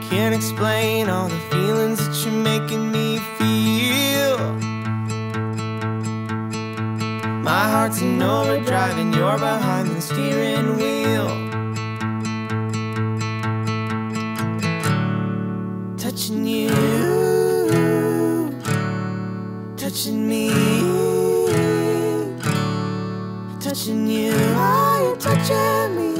can't explain all the feelings that you're making me feel. My heart's in overdrive and you're behind the steering wheel. Touching you, touching me, touching you, are you touching me?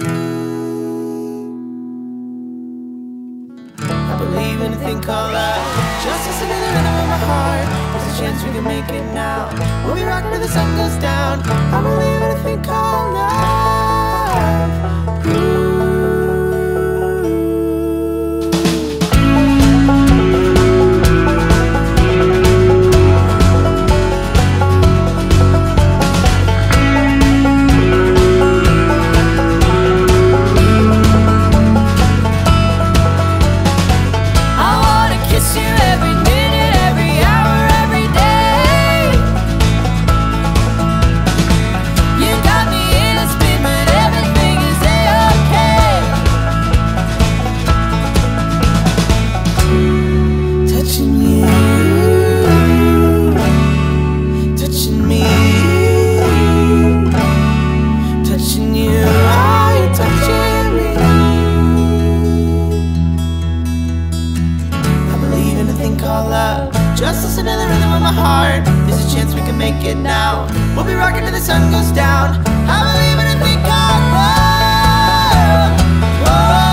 I believe in a thing called love. Just listen to the rhythm of my heart. There's a chance we can make it now. We'll be rocking till the sun goes down. I believe in a thing called love. Ooh. Just listen to the rhythm of my heart. There's a chance we can make it now. We'll be rocking till the sun goes down. I believe in a thing called love. Whoa.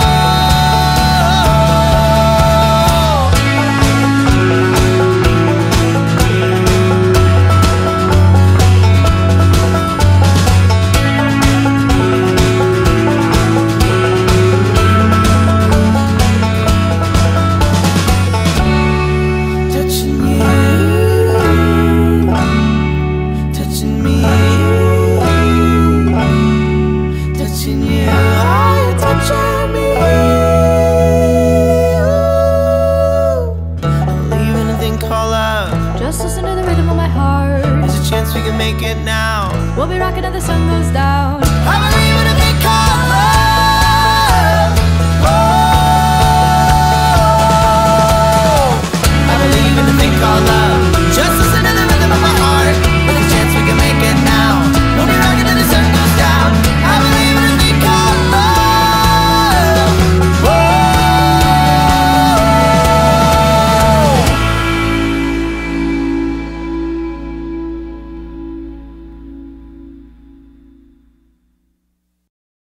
Just listen to the rhythm of my heart. There's a chance we can make it now. We'll be rocking till the sun goes down. I believe in a thing called love. Oh, I believe in a thing called love.